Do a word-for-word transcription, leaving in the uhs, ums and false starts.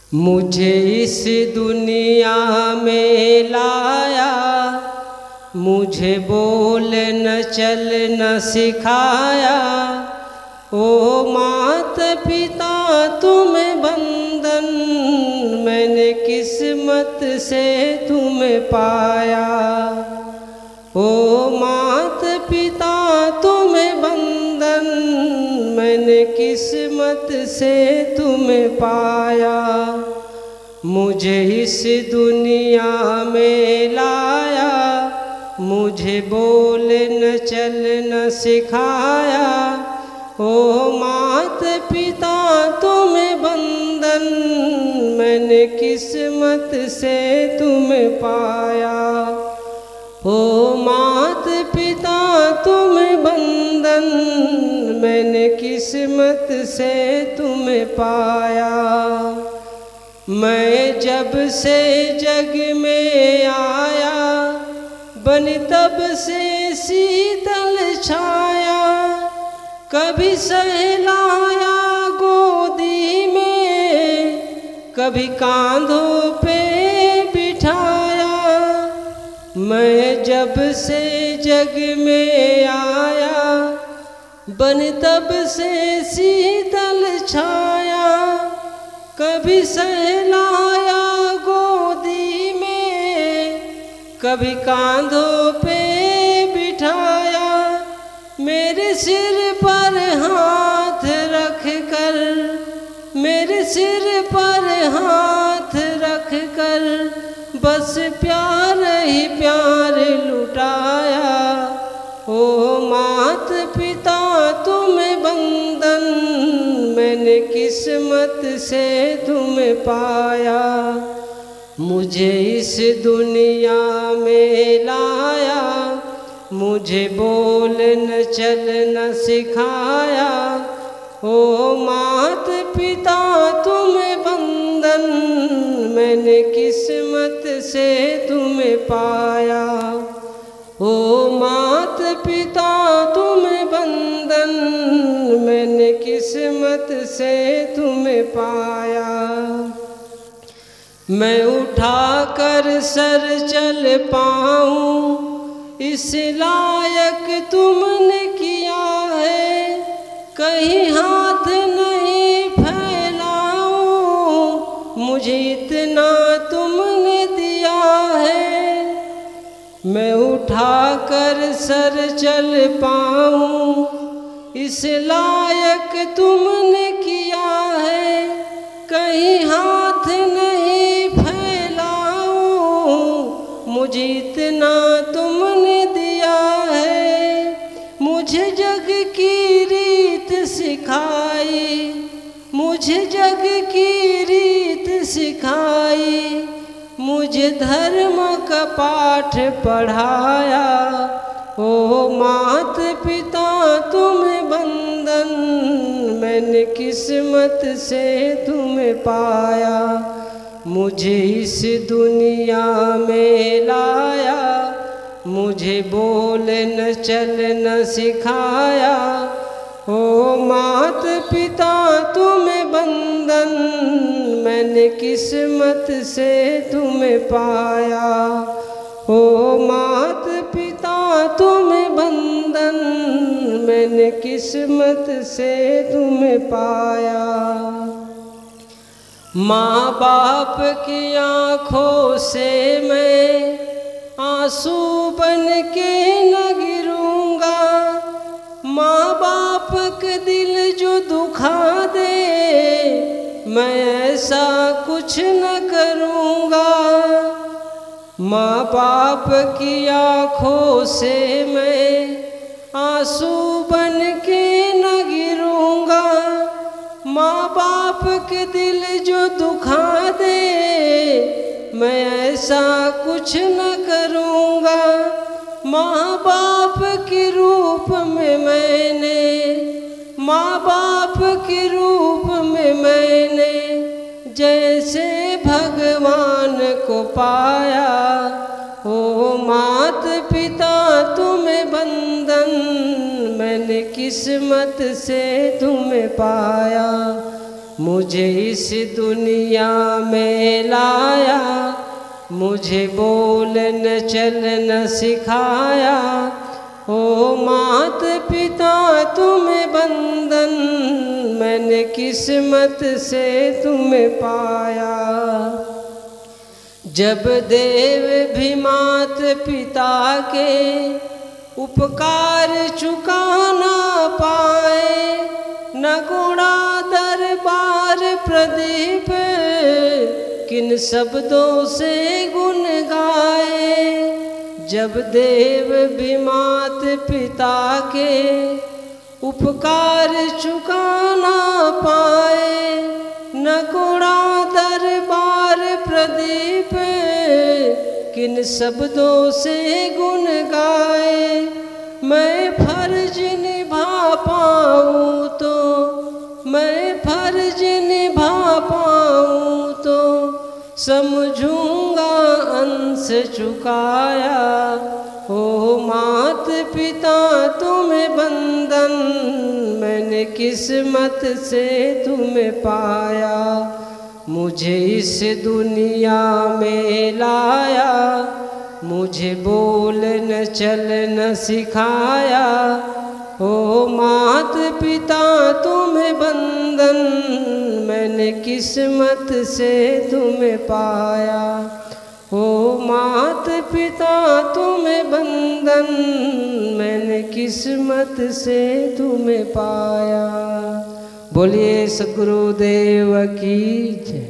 मुझे इस दुनिया में लाया, मुझे बोल न चल न सिखाया। ओ माता पिता तुम्हें बंधन, मैंने किस्मत से तुम्हें पाया। ओ माता पिता तुम्हें बंधन, मैंने किस्मत से तुम्हें पाया। मुझे इस दुनिया में लाया, मुझे बोल न चल न सिखाया। ओ माता पिता तुम्हें बंधन, मैंने किस्मत से तुम्हें पाया। ओ माता पिता तुम्हें बंधन, मैंने किस्मत से तुम्हें पाया। मैं जब से जग में आया, बनी तब से शीतल छाया। कभी सहलाया गोदी में, कभी कांधों पे बिठाया। मैं जब से जग में आया, बन तब से शीतल छाया। कभी सहलाया गोदी में, कभी कांधों पे बिठाया। मेरे सिर पर हाथ रख कर, मेरे सिर पर हाथ रख कर, बस प्यार ही प्यार लुटाया। ओ माता पिता तुम्हें बंधन, मैंने किस्मत से तुम्हें पाया। मुझे इस दुनिया में लाया, मुझे बोल न चल न सिखाया। ओ माता पिता तुम्हें बंधन, मैंने किस्मत से तुम्हें पाया। ओ माता पिता तुम्हें बंधन, मैंने किस्मत से तुम्हें पाया। मैं उठा कर सर चल पाऊँ, इस लायक तुमने किया है। कहीं हाथ नहीं फैलाऊं, मुझे इतना तुमने दिया है। मैं उठा कर सर चल पाऊं, इस लायक तुमने किया है। कहीं हाथ नहीं फैलाऊं, मुझे इतना तुमने दिया है। मुझे जग की रीत सिखाई, मुझे जग की रीत सिखाई। मुझे धर्म का पाठ पढ़ाया। ओ माता पिता तुम्हें बंधन, मैंने किस्मत से तुम्हें पाया। मुझे इस दुनिया में लाया, मुझे बोल न चल न सिखाया। ओ माता पिता तुम्हें बंधन, मैंने किस्मत से तुम्हें पाया। ओ माता पिता तुम्हें बंधन, मैंने किस्मत से तुम्हें पाया। माँ बाप की आँखों से मैं आंसू बन के न गिरूंगा। माँ बाप का दिल जो दुखा दे, मैं ऐसा कुछ न करूँगा। माँ बाप की आँखों से मैं आंसू बन के न गिरूंगा। माँ बाप के दिल जो दुखा दे, मैं ऐसा कुछ न करूँगा। माँ बाप के रूप में मैंने, माँ बाप के रूप में मैंने जैसे भगवान को पाया। ओ माता पिता तुम्हें बंधन, मैंने किस्मत से तुम्हें पाया। मुझे इस दुनिया में लाया, मुझे बोलन चलना सिखाया। ओ मात पिता तुम्हें बंधन, मैंने किस्मत से तुम्हें पाया। जब देव भी मात पिता के उपकार चुका ना पाए, न गुणा दरबार प्रदीप किन शब्दों से गुण गाए। जब देव भी मात पिता के उपकार चुका ना पाए, न गुणा दरबार प्रदीप किन शब्दों से गुण गाए। मैं फर्ज निभा पाऊँ तो, मैं फर्ज निभा पाऊँ तो समझूंगा अंश चुकाया। ओ मात पिता तुम्हें बंधन, मैंने किस्मत से तुम्हें पाया। मुझे इस दुनिया में लाया, मुझे बोलन चलना सिखाया। ओ मात पिता तुम्हें बंधन, मैंने किस्मत से तुम्हें पाया। ओ मात पिता तुम्हें बंधन, मैंने किस्मत से तुम्हें पाया। बोलिए सद्गुरुदेव की जय।